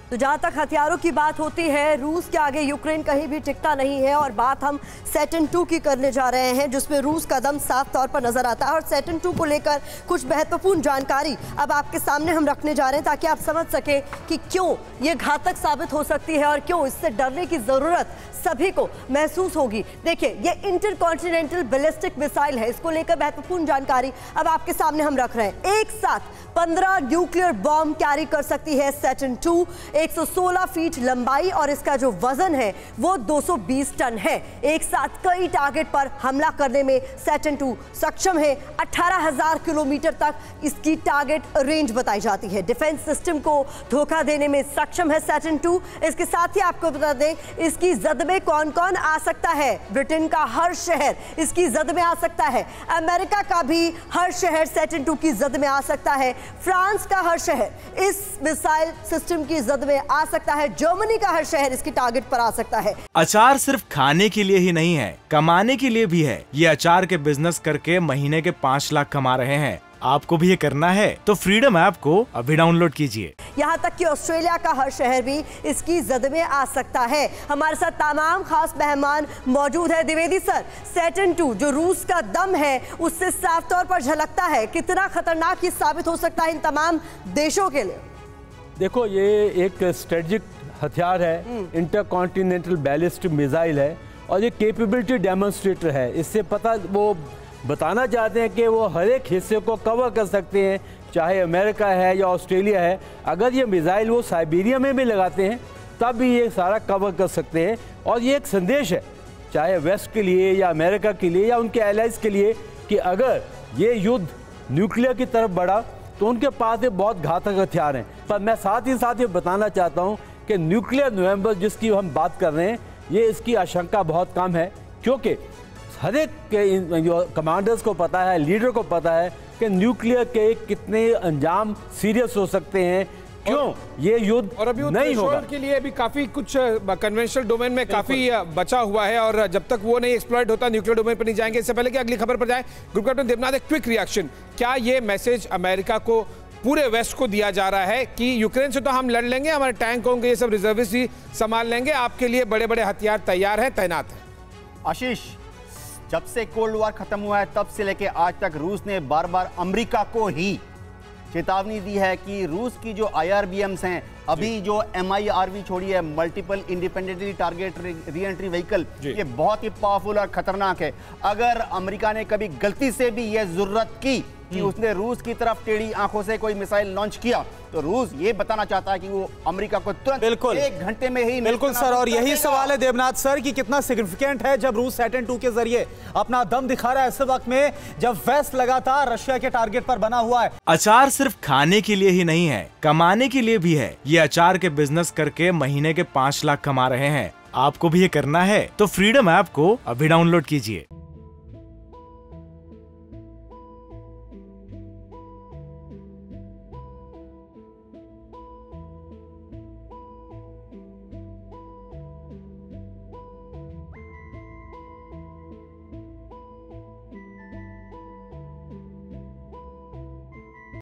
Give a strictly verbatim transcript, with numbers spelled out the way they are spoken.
तो जहां तक हथियारों की बात होती है, रूस के आगे यूक्रेन कहीं भी टिकता नहीं है। और बात हम सैटर्न टू की करने जा रहे हैं, जिसमें रूस का दम साफ तौर पर नजर आता है। और सैटर्न टू को लेकर कुछ महत्वपूर्ण जानकारी अब आपके सामने हम रखने जा रहे हैं, ताकि आप समझ सके कि क्यों ये घातक साबित हो सकती है और क्यों इससे डरने की जरूरत सभी को महसूस होगी। देखिए, ये इंटरकॉन्टिनेंटल बैलिस्टिक मिसाइल है। इसको लेकर महत्वपूर्ण जानकारी अब आपके सामने हम रख रहे हैं। एक साथ पंद्रह न्यूक्लियर बॉम्ब कैरी कर सकती है सैटर्न टू। एक सौ सोलह फीट लंबाई और इसका जो वजन है वो दो सौ बीस टन है। एक साथ कई टारगेट पर हमला करने में सैटर्न टू सक्षम है। अठारह हजार किलोमीटर तक इसकी टारगेट रेंज बताई जाती है। डिफेंस सिस्टम को धोखा देने में सक्षम है सैटर्न टू। इसके साथ ही आपको बता दें, इसकी जद में कौन कौन आ सकता है। ब्रिटेन का हर शहर इसकी जद में आ सकता है। अमेरिका का भी हर शहर सैटर्न टू की जद में आ सकता है। फ्रांस का हर शहर इस मिसाइल सिस्टम की जद में आ सकता है। जर्मनी का हर शहर इसकी टारगेट पर आ सकता है। अचार सिर्फ खाने के लिए ही नहीं है, कमाने के लिए भी है। ये अचार के बिजनेस करके महीने के पाँच लाख कमा रहे हैं। आपको भी ये करना है तो फ्रीडम ऐप को अभी डाउनलोड कीजिए। यहाँ तक कि ऑस्ट्रेलिया का हर शहर भी इसकी जद में आ सकता है। हमारे साथ तमाम खास मेहमान मौजूद है। द्विवेदी सर, सैटर्न टू जो रूस का दम है उससे साफ तौर पर झलकता है, कितना खतरनाक ये साबित हो सकता है इन तमाम देशों के लिए? देखो, ये एक स्ट्रेटेजिक हथियार है, इंटरकॉन्टिनेंटल बैलिस्टिक मिसाइल है और ये कैपेबिलिटी डेमोन्स्ट्रेटर है। इससे पता वो बताना चाहते हैं कि वो हर एक हिस्से को कवर कर सकते हैं, चाहे अमेरिका है या ऑस्ट्रेलिया है। अगर ये मिसाइल वो साइबेरिया में भी लगाते हैं तब भी ये सारा कवर कर सकते हैं। और ये एक संदेश है, चाहे वेस्ट के लिए या अमेरिका के लिए या उनके एलाइज के लिए, कि अगर ये युद्ध न्यूक्लियर की तरफ बढ़ा तो उनके पास ये बहुत घातक हथियार हैं। पर मैं साथ ही साथ ये बताना चाहता हूँ कि न्यूक्लियर नवंबर जिसकी हम बात कर रहे हैं, ये इसकी आशंका बहुत कम है, क्योंकि हर एक के कमांडर्स को पता है, लीडर को पता है कि न्यूक्लियर के कितने अंजाम सीरियस हो सकते हैं। क्यों ये युद्ध और अभी नहीं होगा के लिए अभी काफी कुछ कन्वेंशनल डोमेन में काफी बचा हुआ है, और जब तक वो नहीं एक्सप्लॉइट होता न्यूक्लियर डोमेन पर नहीं जाएंगे। इससे पहले कि अगली खबर पर जाए, ग्रुप कैप्टन देवनाथ, एक क्विक रिएक्शन, क्या ये मैसेज अमेरिका को, पूरे वेस्ट को दिया जा रहा है कि यूक्रेन से तो हम लड़ लेंगे, हमारे टैंक होंगे, ये सब रिजर्विस्ट ही संभाल लेंगे, आपके लिए बड़े बड़े हथियार तैयार हैं, तैनात हैं? आशीष, जब से कोल्ड वॉर खत्म हुआ है तब से लेके आज तक रूस ने बार बार अमेरिका को ही चेतावनी दी है कि रूस की जो आईआरबीएम्स हैं, अभी जो एमआईआरवी छोड़ी है, multiple independently target reentry vehicle, ये बहुत ही पावरफुल और खतरनाक है। अगर अमेरिका ने कभी गलती से भी यह जरूरत की कि उसने रूस की तरफ टेढ़ी आंखों से कोई मिसाइल लॉन्च किया, तो रूस ये बताना चाहता है कि वो अमेरिका को तुरंत बिल्कुल एक घंटे में ही बिल्कुल सर। और यही सवाल है देवनाथ सर कि कितना सिग्निफिकेंट है जब रूस सैटर्न टू के जरिए अपना दम दिखा रहा है ऐसे वक्त में जब वेस्ट लगातार रशिया के टारगेट पर बना हुआ है। अचार सिर्फ खाने के लिए ही नहीं है, कमाने के लिए भी है। ये अचार के बिजनेस करके महीने के पाँच लाख कमा रहे हैं। आपको भी ये करना है तो फ्रीडम ऐप को अभी डाउनलोड कीजिए।